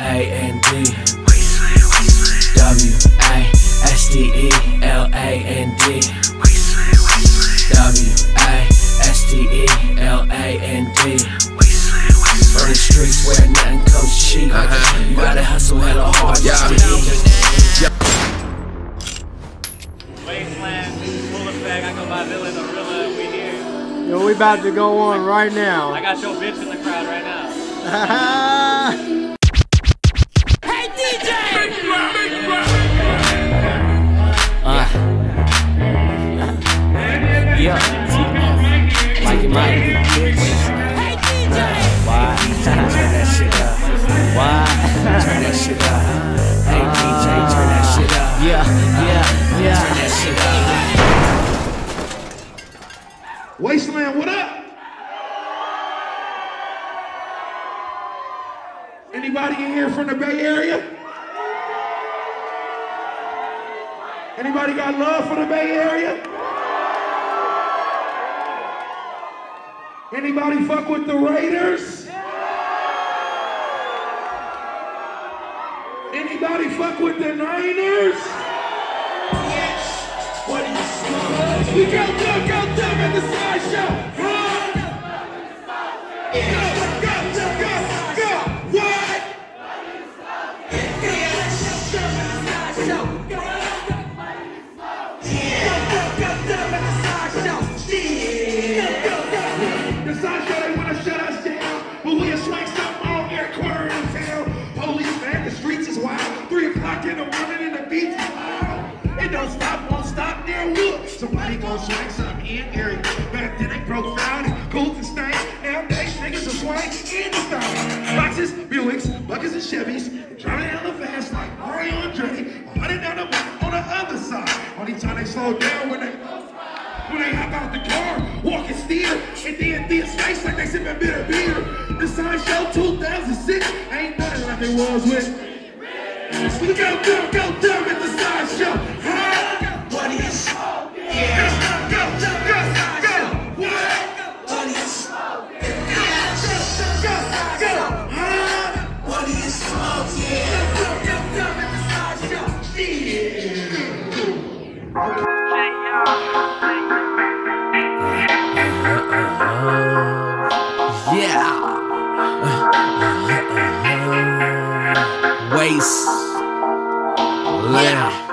W-A-S-T-E-L-A-N-D. W-A-S-T-E-L-A-N-D. W-A-S-T-E-L-A-N-D. For the streets where nothing comes cheap. You gotta hustle hella hard just to eat. Wasteland, full effect. I go by Villain, Gorilla, we here. Yo, we about to go on right now. I got your bitch in the crowd right now. Hey DJ! Yeah. Like it, Mike. Hey DJ! Why? Turn that shit up. Why? Turn that shit up. Hey DJ, turn that shit up. Yeah. Turn that shit up. Wasteland, what up? Anybody in here from the Bay Area? Anybody got love for the Bay Area? Anybody fuck with the Raiders? Anybody fuck with the Niners? Yes. What do you say? We go dumb at the sideshow. Go. What? The sideshow, they wanna shut us down, but we'll swing something on air corner in town. Police man, the streets is wild. 3 o'clock in the morning and the beats is loud. It don't stop, won't stop, there will. Somebody gon' swing something in area. Back then they broke down and cooled and stank. Nowadays niggas will swing in the style. Boxes, Buicks, buckets and Chevys. Driving hella fast like Mario and Dre. 100 down the block on the other side. Only time they slow down when they hop out the car, walk and steer, and then this face like they sippin' bitter beer. The Sideshow 2006 ain't nothing like it was with. We go dumb at the Sideshow. What do you smoke? Yeah. Go. What? What do you smoke? Yeah. Go. What do you smoke? Yeah. Dumb at the Sideshow. Yeah. Waste. Yeah.